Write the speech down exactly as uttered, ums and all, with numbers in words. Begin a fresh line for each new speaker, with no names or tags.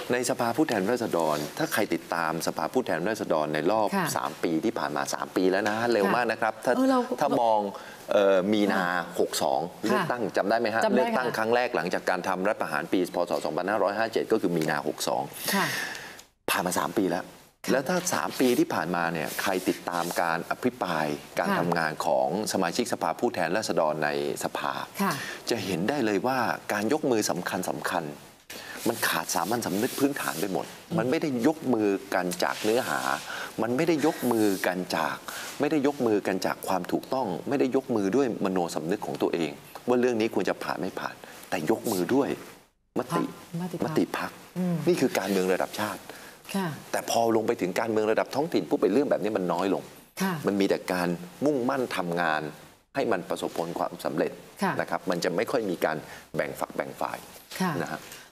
ในสภาผู้แทนราษฎรถ้าใครติดตามสภาผู้แทนราษฎรในรอบสามปีที่ผ่านมาสามปีแล้วนะเร็วมากนะครับถ้าถ้ามองมีนาหกสองเลือกตั้งจำได้ไหมฮะเลือกตั้งครั้งแรกหลังจากการทำรัฐประหารปีพศสองพันห้าร้อยห้าสิบเจ็ดก็คือมีนาหกสองผ่านมาสามปีแล้วแล้วถ้าสามปีที่ผ่านมาเนี่ยใครติดตามการอภิปรายการทำงานของสมาชิกสภาผู้แทนราษฎรในสภาจะเห็นได้เลยว่าการยกมือสำคัญสำคัญมันขาดสามัญสำนึกพื้นฐานไปหมดมันไม่ได้ยกมือกันจากเนื้อหามันไม่ได้ยกมือกันจากไม่ได้ยกมือกันจากความถูกต้องไม่ได้ยกมือด้วยมโนสำนึกของตัวเองว่าเรื่องนี้ควรจะผ่านไม่ผ่านแต่ยกมือด้วยมติมติพรรคนี่คือการเมืองระดับชาติแต่พอลงไปถึงการเมืองระดับท้องถิ่นปุ๊บเป็นเรื่องแบบนี้มันน้อยลงมันมีแต่การมุ่งมั่นทำงานให้มันประสบผลความสำเร็จนะครับมันจะไม่ค่อยมีการแบ่งฝักแบ่งฝ่ายนะครับ